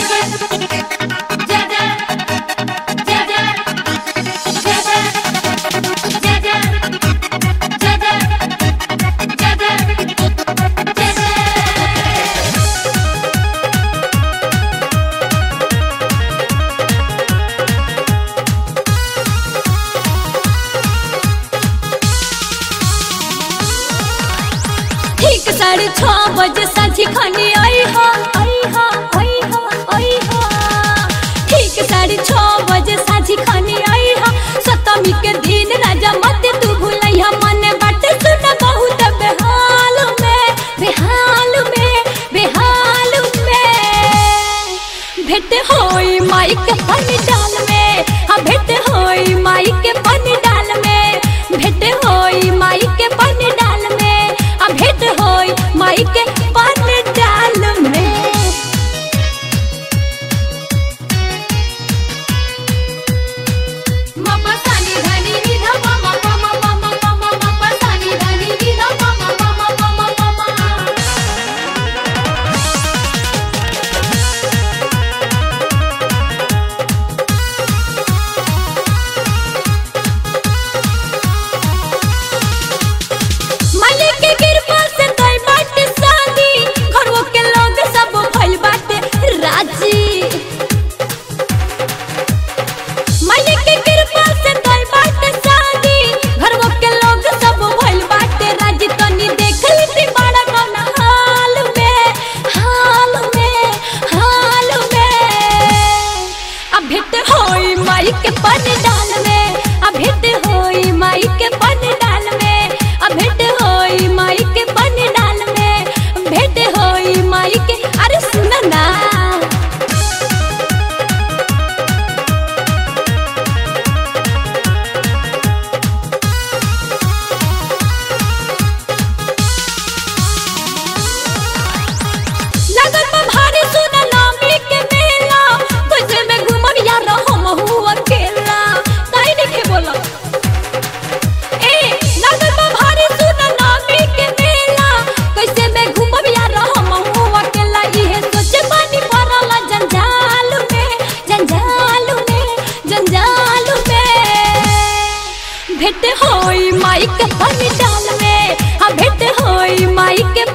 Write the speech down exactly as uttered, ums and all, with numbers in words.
साढ़े छह बजे साझी खानी आई हा आई हा आई हा आई हा ठीक साढ़े छह बजे साझी खानी आई हा सप्तमी के दिन राजा मत तू भूलैया मन बाटे सुन बहुत बेहाल में बेहाल में बेहाल में भेट होई माई के पानी डाल में हाँ भेट होई माई के पानी डाल में भेट होई माई के पानी डाल में भेट होई माई के पानी डाल में मम्मा सानी धनी विधा मम्मा मम्मा मम्मा मम्मा मम्मा सानी धनी विधा मम्मा मम्मा मम्मा मम्मा मालिक के कृपा से तोय बाटे शादी घरवो के लोग सब भइल बाटे राजी मालिक के कृपा से तोय बाटे शादी घरवो के लोग सब भइल बाटे राजी तनी देख ली बड़ा कौन हाल में हाल में हाल में अब भेट होई माई के पानी डाल में अब भेट होई माई के पानी डाल में अब भेट होई माई के पानी डाल में भेट होई माई के अरे सुन ना लगन में भारी सुन नामी के मेला तुझे में घूमब यार हम हुआ अकेला काहे नहीं बोला ए लगन में भारी सुन नामी के मेला कैसे मैं घूमब यार हम हुआ अकेला इहे सोचे पानी पड़ल जंजाल में जंजाल में जंजाल में भेट होई माई के पानी डाल में हाँ भेट होई माई के